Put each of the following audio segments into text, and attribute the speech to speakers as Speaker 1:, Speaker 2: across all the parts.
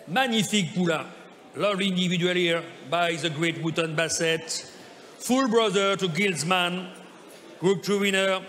Speaker 1: Magnifique poulain. Lovely individual here by the great Wootton Bassett. Full brother to Gilsman. Group 2 winner.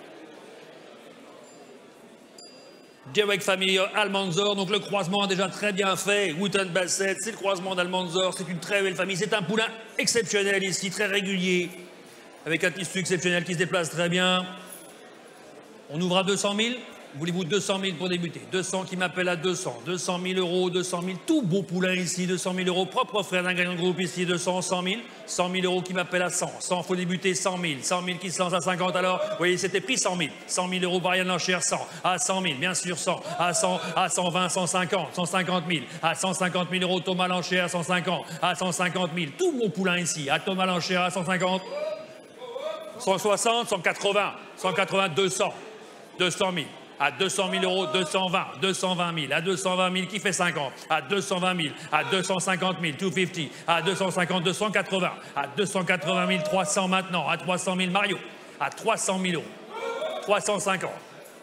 Speaker 1: Derek Familiar, Almanzor, donc le croisement déjà très bien fait. Wootton Bassett, c'est le croisement d'Almanzor, c'est une très belle famille. C'est un poulain exceptionnel ici, très régulier, avec un tissu exceptionnel qui se déplace très bien. On ouvre à 200 000. Voulez-vous 200 000 pour débuter? 200 qui m'appelle à 200. 200 000 euros, 200 000. Tout beau poulain ici, 200 000 euros. Propre frère d'un gagnant de groupe ici, 200, 100 000. 100 000 euros qui m'appelle à 100. 100, faut débuter, 100 000. 100 000 qui se lance à 50 alors. Vous voyez, c'était pris 100 000. 100 000 euros, Brian Lanchère, 100. À 100 000, bien sûr, 100. À 100, à 120, 150. 150 000. À 150 000 euros, Thomas Lanchère, 150. À 150 000. Tout beau poulain ici. À Thomas Lanchère, à 150. 160, 180. 180, 200. 200 000. À 200 000 euros, 220, 220 000, à 220 000, qui fait 50, à 220 000, à 250 000, 250, à 250, 280, à 280 000, 300 maintenant, à 300 000, Mario, à 300 000 euros, 350,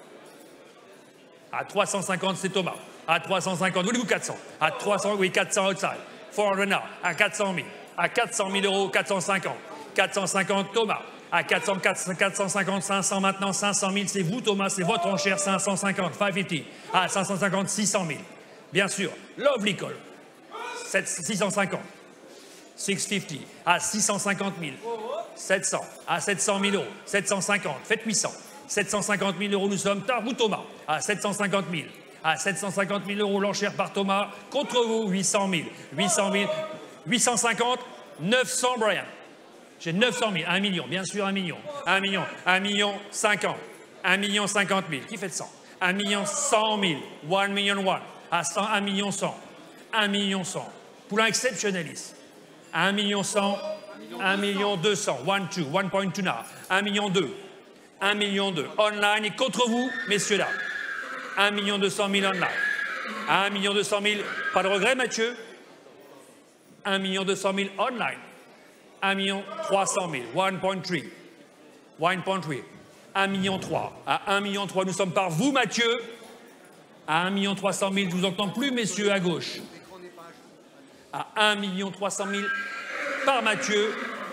Speaker 1: à 350, c'est Thomas, à 350, voulez-vous 400, à 300, oui, 400 outside, 400 now, à 400 000, à 400 000 euros, 450, 450, Thomas, à 400, 450, 500 maintenant, 500 000, c'est vous Thomas, c'est votre enchère, 550, 550, à 550, 600 000, bien sûr, Lovely Call, 650, 650, à 650 000, 700, à 700 000 euros, 750, faites 800, 750 000 euros, nous sommes, vous Thomas, à 750 000, à 750 000 euros, l'enchère par Thomas, contre vous, 800 000, 800 000, 850, 900 Brian. J'ai 900 000, 1 million, bien sûr 1 million, 1 million, 1 million 50, 1 million 50 000, qui fait 100, 1 million 100 000, 1 million 1, à 100, 1 million 100, 1 million 100, poulain exceptionnaliste, 1 million 100, 1 million 200, 1, 2, 1.2 now, 1 million 2, 1 million 2, online et contre vous, messieurs là, 1 million 200 000 online, 1 million 200 000, pas de regret Mathieu, 1 million 200 000 online, 1 million 300 000, 1.3, 1.3, 1 million 3, à 1 million 3, nous sommes par vous, Mathieu, à 1 million 300 000, je ne vous entends plus, messieurs, à gauche, à 1 million 300 000 par Mathieu,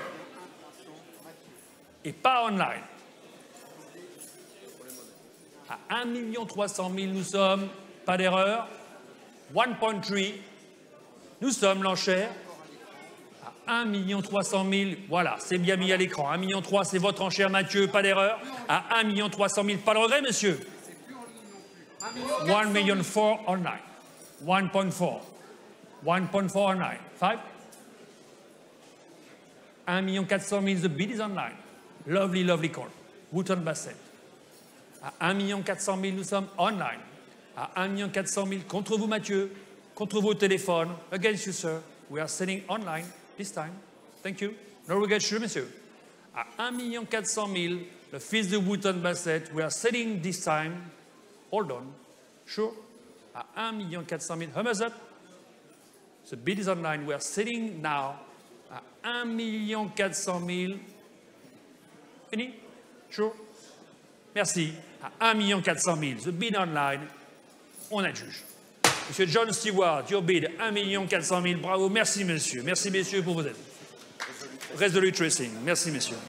Speaker 1: et pas online, à 1 million 300 000, nous sommes, pas d'erreur, 1.3, nous sommes l'enchère, 1 300 000, voilà, c'est bien mis à l'écran. 1 million 3, c'est votre enchère, Mathieu, pas d'erreur. À 1 million 300 000, pas de regret, monsieur. 1 million 4 online. 1.4. 1.4 online. 5. 1 million 400 000, the bid is online. Lovely, lovely call. Wootton Bassett. À 1 million 400 000, nous sommes online. À 1 million 400 000, contre vous, Mathieu. Contre vous au téléphone. Against you, sir. We are selling online. This time. Thank you. No regret, sure, monsieur. À 1 400 000, le fils de Wootton Bassett, we are selling this time. Hold on. Sure. À 1 400 000, thumbs up. The bid is online. We are selling now. À 1 400 000. Fini? Sure. Merci. À 1 400 000, the bid online. On adjuge. Monsieur John Stewart, your bid, 1 400 000. Bravo. Merci, monsieur. Merci, messieurs, pour vos aides. Resolute Racing. Merci, messieurs.